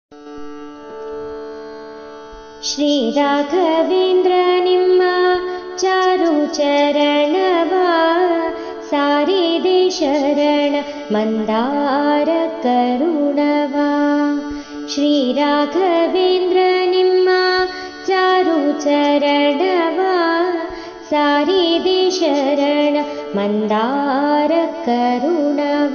ಶ್ರೀ ರಾಘವೇಂದ್ರ ನಿಮ್ಮ ಚಾರು ಚರಣವ ಸಾರಿದೆ ಶರಣ ಮಂದಾರ ಕರುಣವ. ಶ್ರೀ ರಾಘವೇಂದ್ರ ನಿಮ್ಮ ಚಾರು ಚರಣವ ಸಾರಿದೆ ಶರಣ ಮಂದಾರ ಕರುಣವ.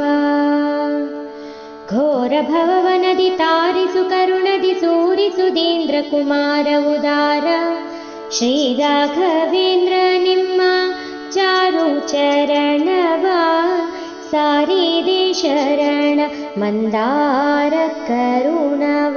ಘೋರ ಭವನದಿ ತಾರಿಸು ಕರುಣದಿ ಸೂರಿಸುದೀಂದ್ರ ಕುಮಾರ ಉದಾರ. ಶ್ರೀ ರಾಘವೇಂದ್ರ ನಿಮ್ಮ ಚಾರು ಚರಣವ ಸಾರಿದೆ ಶರಣ ಮಂದಾರ ಕರುಣವ.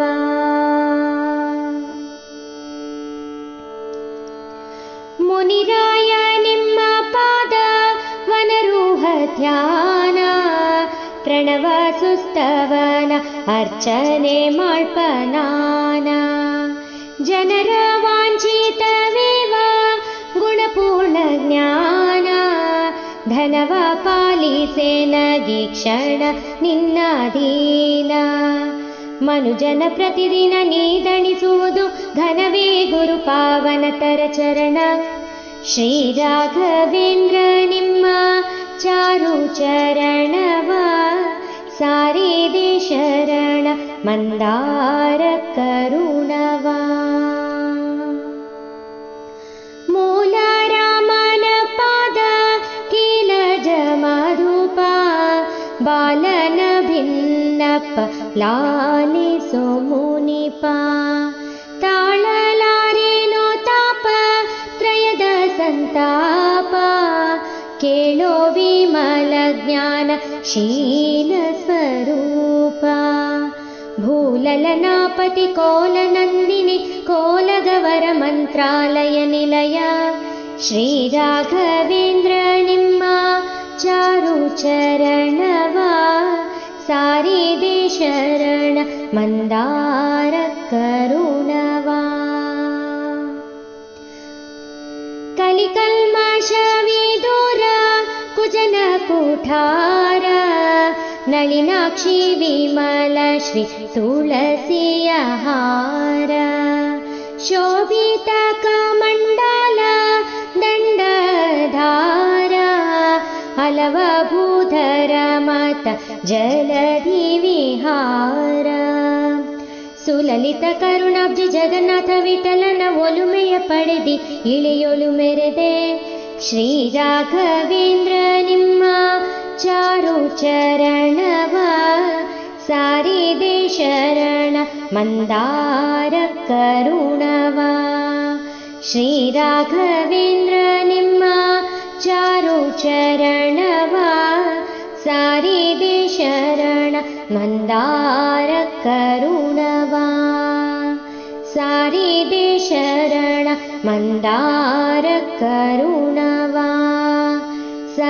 ಮುನಿರಾಯ ನಿಮ್ಮ ಪಾದ ವನರೂಹ ಧ್ಯಾನ ಪ್ರಣವ ಸುಸ್ತವನ ಅರ್ಚನೆ ಮಾಳ್ಪನಾನ. ಜನರ ವಾಂಛಿತವೇವ ಗುಣಪೂರ್ಣ ಜ್ಞಾನ ಧನವ ಪಾಲಿಸೆ ನಗೀಕ್ಷಣ ನಿನ್ನಾಧೀನ. ಮನುಜನ ಪ್ರತಿದಿನ ನೀದಣಿಸುವುದು ಘನವೇ ಗುರು ಪಾವನ ತರ ಚರಣ. ಶ್ರೀ ರಾಘವೇಂದ್ರ ನಿಮ್ಮ ಚಾರು ಚರಣವ ಸಾರಿದೆ ಶರಣ ಮಂದಾರ ಕರುಣವ. ಮೂಲ ರಾಮನ ಪಾದ ಕೀಲಜ ಮಧುಪ ಬಾಲನ ಭಿನ್ನಪ್ಪ ಲಾಲಿಸೋ ಮುನಿಪ. ತಾಳಲಾರೇನೋ ತಾಪ ತ್ರಯದ ಸಂತಾಪ ಕೇಳೋ ವಿಮಲ ಜ್ಞಾನ ಶೀಲ ಸ್ವರೂಪ. ಭೂಲಲನಾಪತಿ ಕೋಲ ನಂದಿನಿ ಕೋಲಗವರ ಮಂತ್ರಾಲಯ ನಿಲಯ. ಶ್ರೀ ರಾಘವೇಂದ್ರ ನಿಮ್ಮ ಚಾರು ಚರಣವ ಸಾರಿದೆ ಶರಣ ಮಂದಾರ ಕರುಣವ. ಕಲಿಕಲ್ಮಷವಿದೂರ ಕುಜನ ಕೂಠಾರ ನಳಿನಾಕ್ಷಿ ವಿಮಲ ಶ್ರೀ ತುಳಸಿಯ ಹಾರ. ಶೋಭಿತ ಕಮಂಡಲ ದಂಡಧಾರ ಹಲವ ಭೂಧರ ಮತ ಜಲಧಿ ವಿಹಾರ. ಸುಲಲಿತ ಕರುಣಾಬ್ಜಿ ಜಗನ್ನಾಥ ವಿಠಲನ ಒಲುಮೆಯ ಪಡೆದಿ ಇಳಿಯೊಲು ಮೆರೆದೆ. ಶ್ರೀ ರಾಘವೇಂದ್ರ ನಿಮ್ಮ ಚಾರು ಚರಣವ ಸಾರಿದೆ ಶರಣ ಮಂದಾರ ಕರುಣವ. ಶ್ರೀ ರಾಘವೇಂದ್ರ ನಿಮ್ಮ ಚಾರು ಚರಣವ ಸಾರಿದೆ ಶರಣ ಮಂದಾರ ಕರುಣವ. ಸಾರಿದೆ ಶರಣ ಮಂದಾರ ಕರುಣವ.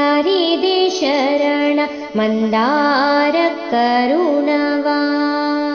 ಸಾರಿದೆ ಶರಣ ಮಂದಾರ ಕರುಣವ.